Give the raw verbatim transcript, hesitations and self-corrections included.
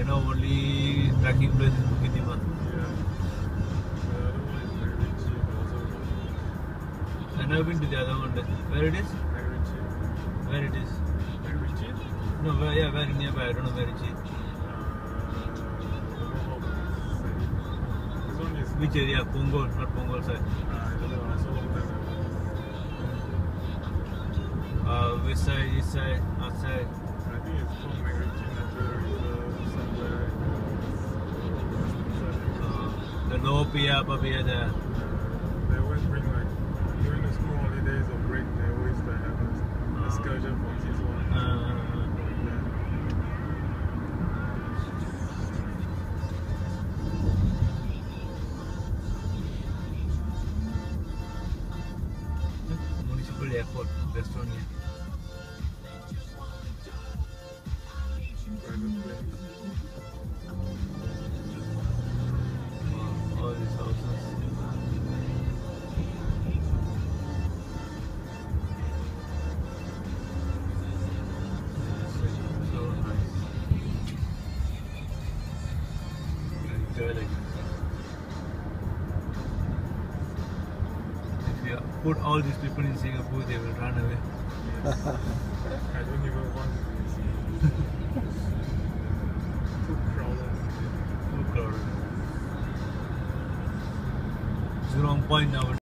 I know only trekking place is Bukit Timah. Yeah. The other one is MacRitchie, but also good. I've never been to the other one. Where it is? MacRitchie. Where it is? MacRitchie? No, where, yeah, very nearby. I don't know where it is. This one is Which area? Punggol, not Punggol side. uh, I don't know, I saw long time ago. Uh, west side, east side, north side. I think it's called MacRitchie Natural Reserve somewhere. Uh, the lower pier, upper pier there. Uh, they always bring like during the school holidays or break. They always like, have an Uh, excursion for kids one. Uh, Going there. Municipal Airport, Westonia. Private planes. Wow, all these houses. So nice. Enjoy it. If you put all these people in Singapore, they will run away. I don't even want to be too crowded. Too crowded. Jurong Point now.